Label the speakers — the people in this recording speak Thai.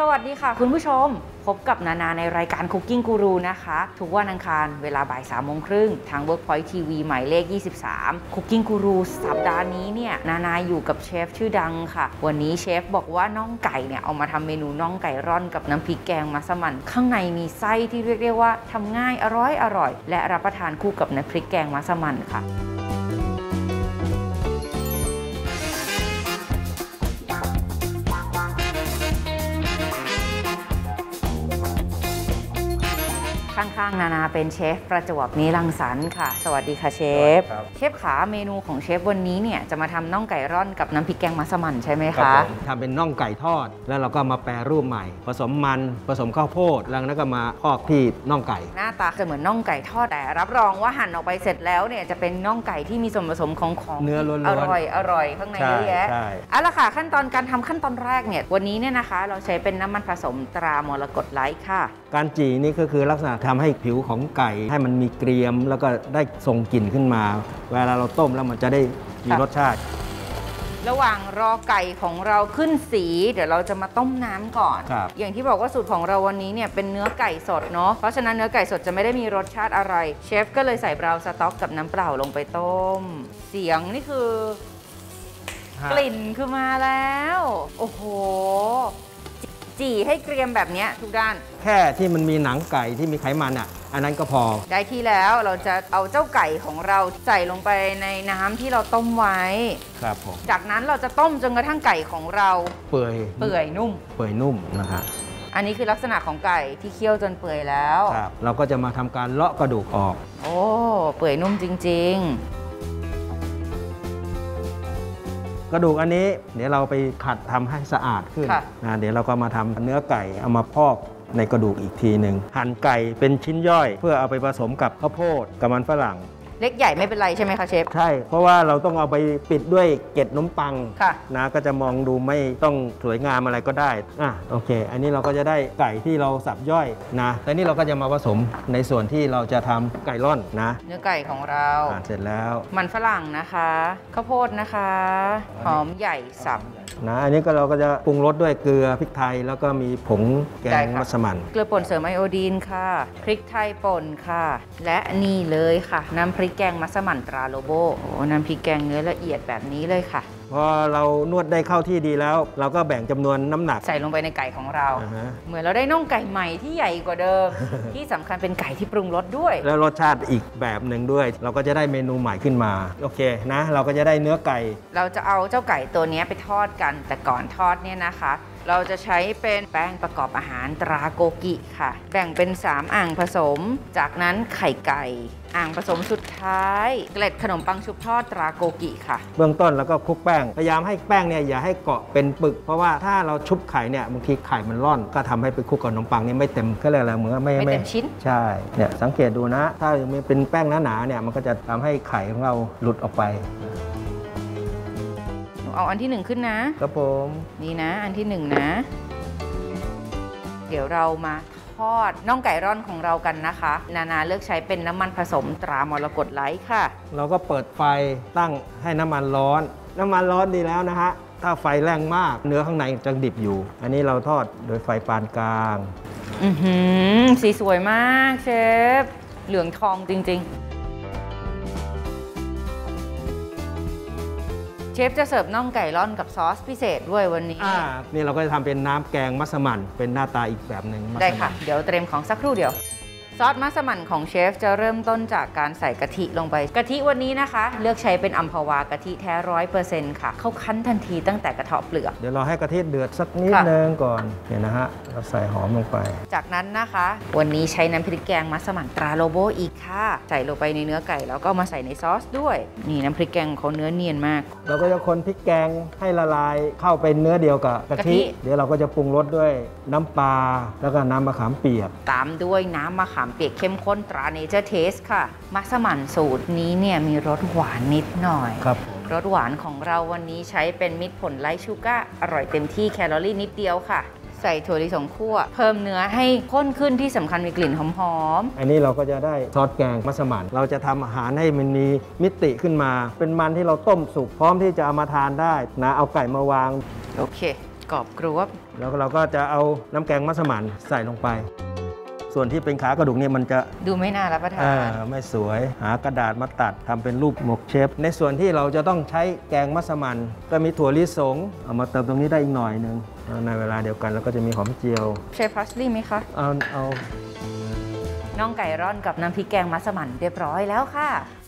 Speaker 1: วัสดีค่ะคุณผู้ชมพบกับนานาในรายการ Cooking Guru นะคะทุกวันอังคารเวลาบ่าย 3:30 น.ทาง Workpoint TV หมายเลข 23 Cooking Guru สัปดาห์นี้เนี่ยนานาอยู่กับเชฟชื่อดังค่ะวันนี้เชฟบอกว่าน่องไก่เนี่ยเอามาทำเมนูน่องไก่ร่อนกับน้ำพริกแกงมัสมั่นข้างในมีไส้ที่เรียกได้ว่าทำง่ายอร่อยและรับประทานคู่กับน้ำพริกแกงมัสมั่นค่ะข้างๆนานาเป็นเชฟประจวบนิรังสรรค์ค่ะสวัสดีค่ะเชฟเชฟขาเมนูของเชฟวันนี้เนี่ยจะมาทำน่องไก่ร่อนกับน้ำพริกแกงมัสมั่นใช่ไหมคะ
Speaker 2: ทำเป็นน่องไก่ทอดแล้วเราก็มาแปรรูปใหม่ผสมมันผสมข้าวโพดแล้วก็มาพอกที่น่องไก่
Speaker 1: หน้าตาจะเหมือนน่องไก่ทอดแต่รับรองว่าหั่นออกไปเสร็จแล้วเนี่ยจะเป็นน่องไก่ที่มีส่วนผสมของ
Speaker 2: เนื้อล้วน
Speaker 1: ๆอร่อยข้างในเยอะแยะเอาละค่ะขั้นตอนการทำขั้นตอนแรกเนี่ยวันนี้เนี่ยนะคะเราใช้เป็นน้ำมันผสมตรามรกตไลท์ค่ะ
Speaker 2: การจี่นี่ก็คือลักษณะทำให้ผิวของไก่ให้มันมีเกรียมแล้วก็ได้ส่งกลิ่นขึ้นมาเวลาเราต้มแล้วมันจะได้มีรสชาติ
Speaker 1: ระหว่างรอไก่ของเราขึ้นสีเดี๋ยวเราจะมาต้มน้ำก่อนอย่างที่บอกว่าสูตรของเราวันนี้เนี่ยเป็นเนื้อไก่สดเนาะเพราะฉะนั้นเนื้อไก่สดจะไม่ได้มีรสชาติอะไรเชฟก็เลยใส่บราวน์สต๊อกกับน้ำเปล่าลงไปต้มเสียงนี่คือกลิ่นคือมาแล้วโอ้โหจี่ให้เกรียมแบบนี้ทุกด้าน
Speaker 2: แค่ที่มันมีหนังไก่ที่มีไขมันอ่ะอันนั้นก็พอ
Speaker 1: ได้ที่แล้วเราจะเอาเจ้าไก่ของเราใส่ลงไปในน้ำที่เราต้มไว้
Speaker 2: ครับผม
Speaker 1: จากนั้นเราจะต้มจนกระทั่งไก่ของเรา
Speaker 2: เปื่อยนุ่มนะฮะ
Speaker 1: อันนี้คือลักษณะของไก่ที่เคี่ยวจนเปื่อยแล้ว
Speaker 2: ครับเราก็จะมาทำการเลาะกระดูกออก
Speaker 1: โอ้เปื่อยนุ่มจริงๆ
Speaker 2: กระดูกอันนี้เดี๋ยวเราไปขัดทำให้สะอาดขึ้นนะเดี๋ยวเราก็มาทำเนื้อไก่เอามาพอกในกระดูกอีกทีหนึ่งหั่นไก่เป็นชิ้นย่อยเพื่อเอาไปผสมกับข้าวโพดกับมันฝรั่ง
Speaker 1: เล็กใหญ่ไม่เป็นไรใช่ไหมคะเชฟ
Speaker 2: ใช่เพราะว่าเราต้องเอาไปปิดด้วยเกล็ดขนมปังนะก็จะมองดูไม่ต้องสวยงามอะไรก็ได้โอเคอันนี้เราก็จะได้ไก่ที่เราสับย่อยนะแล้วนี่เราก็จะมาผสมในส่วนที่เราจะทำไก่ร่อนนะ
Speaker 1: เนื้อไก่ของเรา
Speaker 2: เสร็จแล้ว
Speaker 1: มันฝรั่งนะคะข้าวโพดนะคะหอมใหญ่สับ
Speaker 2: นะอันนี้ก็เราก็จะปรุงรสด้วยเกลือพริกไทยแล้วก็มีผงแกงมัสมั่น
Speaker 1: เกลือป่นเสริมไอโอดีนค่ะพริกไทยป่นค่ะและนี่เลยค่ะน้ำพริกแกงมัสมั่นตราโลโบโอ้น้ำพริกแกงเนื้อละเอียดแบบนี้เลยค่ะ
Speaker 2: พอเรานวดได้เข้าที่ดีแล้วเราก็แบ่งจำนวนน้ำหนัก
Speaker 1: ใส่ลงไปในไก่ของเราเหมือนเราได้น่องไก่ใหม่ที่ใหญ่กว่าเดิม ที่สำคัญเป็นไก่ที่ปรุงรสด้วย
Speaker 2: แล้วรสชาติอีกแบบหนึ่งด้วยเราก็จะได้เมนูใหม่ขึ้นมาโอเคนะเราก็จะได้เนื้อไก่
Speaker 1: เราจะเอาเจ้าไก่ตัวนี้ไปทอดกันแต่ก่อนทอดเนี่ยนะคะเราจะใช้เป็นแป้งประกอบอาหารตราโกกิค่ะแบ่งเป็น3อ่างผสมจากนั้นไข่ไก่อ่างผสมสุดท้ายเกล็ดขนมปังชุบทอดตราโกกิค่ะ
Speaker 2: เบื้องต้นแล้วก็คลุกแป้งพยายามให้แป้งเนี่ยอย่าให้เกาะเป็นปึกเพราะว่าถ้าเราชุบไข่เนี่ยบางทีไข่มันร่อนก็ทำให้ไปคลุกกับขนมปังนี่ไม่เต็มก็เลยอะไรเหมือน
Speaker 1: ไม่เต็มชิ้น
Speaker 2: ใช่เนี่ยสังเกตดูนะถ้ามันเป็นแป้งหนาๆเนี่ยมันก็จะทำให้ไข่ของเราหลุดออกไป
Speaker 1: เอาอันที่1ขึ้นนะครับ
Speaker 2: ผม
Speaker 1: นี่นะอันที่1นะเดี๋ยวเรามาทอดน่องไก่ร่อนของเรากันนะคะนานาเลือกใช้เป็นน้ำมันผสมตรามรกตไลท์ค่ะ
Speaker 2: เราก็เปิดไฟตั้งให้น้ำมันร้อนดีแล้วนะฮะถ้าไฟแรงมากเนื้อข้างในจะดิบอยู่อันนี้เราทอดโดยไฟปานกลาง
Speaker 1: สีสวยมากเชฟเหลืองทองจริงๆเชฟจะเสิร์ฟน่องไก่ร่อนกับซอสพิเศษด้วยวันนี้
Speaker 2: นี่เราก็จะทำเป็นน้ำแกงมัสมั่นเป็นหน้าตาอีกแบบหนึ่ง
Speaker 1: ได้ค่ะเดี๋ยวเตรียมของสักครู่เดียวซอสมัสมั่นของเชฟจะเริ่มต้นจากการใส่กะทิลงไปกะทิวันนี้นะคะเลือกใช้เป็นอัมพวากะทิแท้ 100% ค่ะเขาคั้นทันทีตั้งแต่กระเทาะเปลือก
Speaker 2: เดี๋ยวเราให้กะทิเดือดสักนิดนึงก่อนเนี่ยนะฮะเราใส่หอมลงไป
Speaker 1: จากนั้นนะคะวันนี้ใช้น้ำพริกแกงมัสมั่นตราโลโบอีกค่ะใส่ลงไปในเนื้อไก่แล้วก็มาใส่ในซอสด้วยนี่น้ำพริกแกงเขาเนื้อเนียนมาก
Speaker 2: เราก็จะคนพริกแกงให้ละลายเข้าเป็นเนื้อเดียวกับกะทิเดี๋ยวเราก็จะปรุงรสด้วยน้ำปลาแล้วก็น้ำมะขามเปียก
Speaker 1: ตามด้วยน้ำมะขามเปียกเข้มข้นตราเนเจอร์เทสค่ะมัสมั่นสูตรนี้เนี่ยมีรสหวานนิดหน่อย
Speaker 2: ครับ
Speaker 1: รสหวานของเราวันนี้ใช้เป็นมิตรผลไลท์ชูการ์อร่อยเต็มที่แคลอรี่นิดเดียวค่ะใส่ถั่วลิสงคั่วเพิ่มเนื้อให้ข้นขึ้นที่สำคัญมีกลิ่นหอม
Speaker 2: ๆอันนี้เราก็จะได้ซอสแกงมัสมั่นเราจะทำอาหารให้มันมีมิติขึ้นมาเป็นมันที่เราต้มสุกพร้อมที่จะเอามาทานได้นะเอาไก่มาวาง
Speaker 1: โอเคกรอบกรวบ
Speaker 2: แล้วเราก็จะเอาน้ำแกงมัสมั่นใส่ลงไป ส่วนที่เป็นขากระดูกเนี่ยมันจะ
Speaker 1: ดูไม่น่ารับประทาน
Speaker 2: ไม่สวยหากระดาษมาตัดทำเป็นรูปหมกเชฟในส่วนที่เราจะต้องใช้แกงมัสมั่นก็มีถั่วลิสงเอามาเติมตรงนี้ได้อีกหน่อยนึงในเวลาเดียวกันแล้วก็จะมีหอมเจียว
Speaker 1: ใช้พาสลีย์ไหมคะ
Speaker 2: เอา
Speaker 1: น่องไก่ร่อนกับน้ำพริกแกงมัสมั่นเรียบร้อยแล้วค่ะ